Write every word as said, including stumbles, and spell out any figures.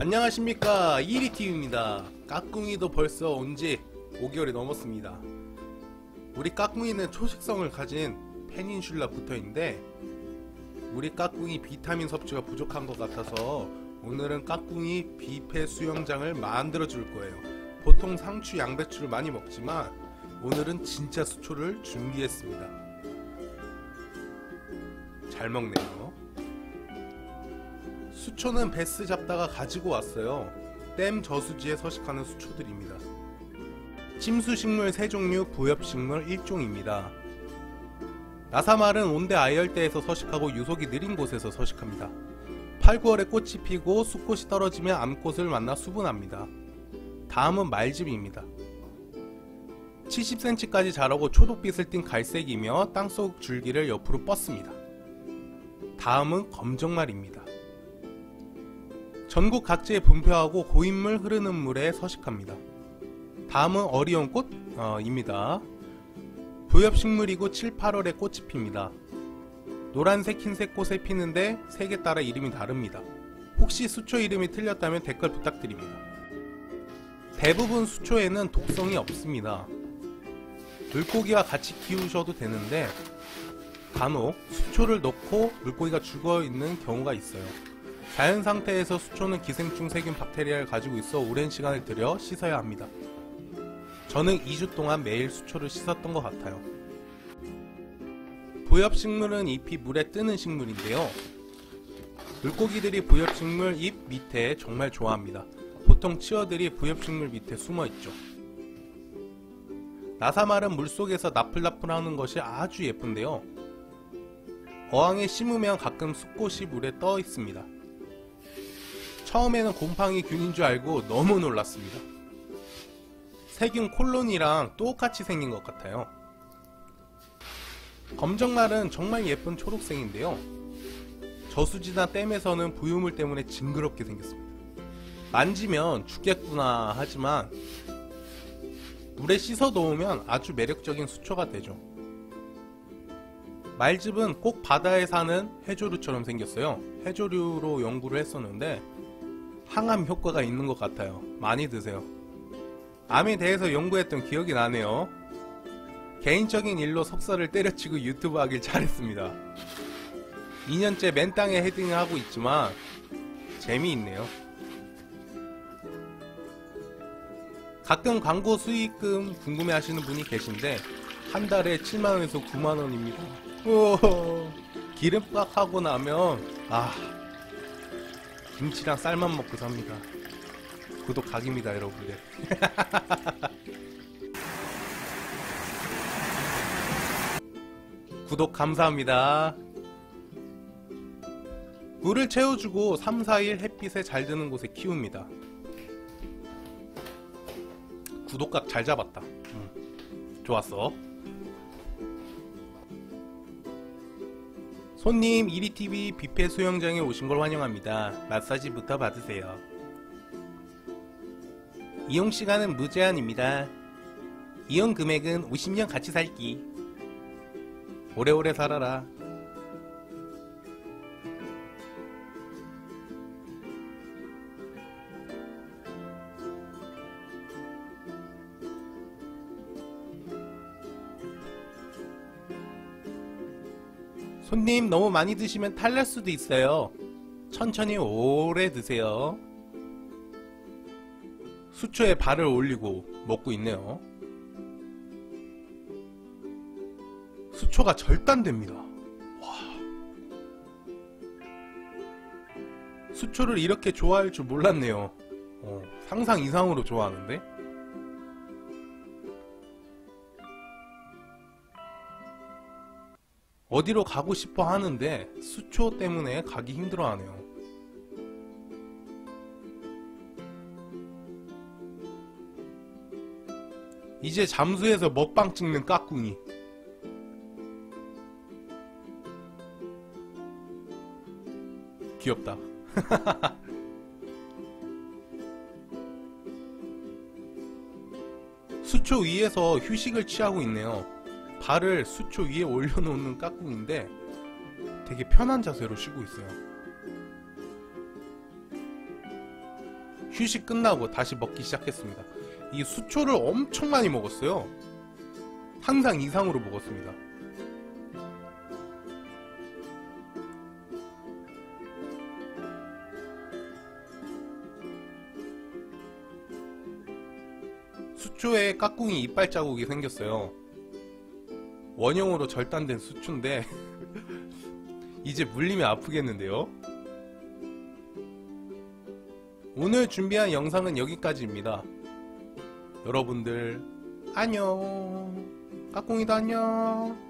안녕하십니까, 이리티비입니다. 까꿍이도 벌써 온지 오 개월이 넘었습니다. 우리 까꿍이는 초식성을 가진 페닌슐라 부터인데 우리 까꿍이 비타민 섭취가 부족한 것 같아서 오늘은 까꿍이 뷔페 수영장을 만들어 줄 거예요. 보통 상추, 양배추를 많이 먹지만 오늘은 진짜 수초를 준비했습니다. 잘 먹네요. 수초는 베스 잡다가 가지고 왔어요. 댐 저수지에 서식하는 수초들입니다. 침수식물 세 종류, 부엽식물 일 종입니다. 나사말은 온대 아열대에서 서식하고 유속이 느린 곳에서 서식합니다. 팔, 구월에 꽃이 피고 숫꽃이 떨어지면 암꽃을 만나 수분합니다. 다음은 말집입니다. 칠십 센티미터까지 자라고 초록빛을 띤 갈색이며 땅속 줄기를 옆으로 뻗습니다. 다음은 검정말입니다. 전국 각지에 분포하고 고인물 흐르는 물에 서식합니다. 다음은 어리온꽃입니다. 부엽식물이고 칠, 팔월에 꽃이 핍니다. 노란색, 흰색 꽃에 피는데 색에 따라 이름이 다릅니다. 혹시 수초 이름이 틀렸다면 댓글 부탁드립니다. 대부분 수초에는 독성이 없습니다. 물고기와 같이 키우셔도 되는데 간혹 수초를 넣고 물고기가 죽어있는 경우가 있어요. 자연 상태에서 수초는 기생충 세균 박테리아를 가지고 있어 오랜 시간을 들여 씻어야 합니다. 저는 이 주 동안 매일 수초를 씻었던 것 같아요. 부엽식물은 잎이 물에 뜨는 식물인데요. 물고기들이 부엽식물 잎 밑에 정말 좋아합니다. 보통 치어들이 부엽식물 밑에 숨어있죠. 나사말은 물속에서 나풀나풀하는 것이 아주 예쁜데요. 어항에 심으면 가끔 숫꽃이 물에 떠 있습니다. 처음에는 곰팡이 균인 줄 알고 너무 놀랐습니다. 세균 콜론이랑 똑같이 생긴 것 같아요. 검정말은 정말 예쁜 초록색인데요. 저수지나 댐에서는 부유물 때문에 징그럽게 생겼습니다. 만지면 죽겠구나 하지만 물에 씻어 놓으면 아주 매력적인 수초가 되죠. 말즙은 꼭 바다에 사는 해조류처럼 생겼어요. 해조류로 연구를 했었는데 항암 효과가 있는 것 같아요. 많이 드세요. 암에 대해서 연구했던 기억이 나네요. 개인적인 일로 석사를 때려치고 유튜브 하길 잘했습니다. 이 년째 맨땅에 헤딩을 하고 있지만 재미있네요. 가끔 광고 수익금 궁금해 하시는 분이 계신데 한 달에 칠만 원에서 구만 원입니다. 우와, 기름빡 하고 나면 아 김치랑 쌀만 먹고 삽니다. 구독 각입니다, 여러분들. 구독 감사합니다. 물을 채워주고 삼, 사 일 햇빛에 잘 드는 곳에 키웁니다. 구독각 잘 잡았다. 응. 좋았어. 손님, 이리티비 뷔페 수영장에 오신 걸 환영합니다. 마사지부터 받으세요. 이용시간은 무제한입니다. 이용 금액은 오십 년 같이 살기. 오래오래 살아라. 손님, 너무 많이 드시면 탈날 수도 있어요. 천천히 오래 드세요. 수초에 발을 올리고 먹고 있네요. 수초가 절단됩니다. 와. 수초를 이렇게 좋아할 줄 몰랐네요. 어, 상상 이상으로 좋아하는데? 어디로 가고 싶어 하는데 수초 때문에 가기 힘들어 하네요. 이제 잠수해서 먹방 찍는 까꿍이. 귀엽다. 수초 위에서 휴식을 취하고 있네요. 발을 수초 위에 올려놓는 까꿍인데 되게 편한 자세로 쉬고 있어요. 휴식 끝나고 다시 먹기 시작했습니다. 이 수초를 엄청 많이 먹었어요. 항상 이상으로 먹었습니다. 수초에 까꿍이 이빨 자국이 생겼어요. 원형으로 절단된 수초인데 이제 물리면 아프겠는데요. 오늘 준비한 영상은 여기까지입니다. 여러분들 안녕. 까꿍이도 안녕.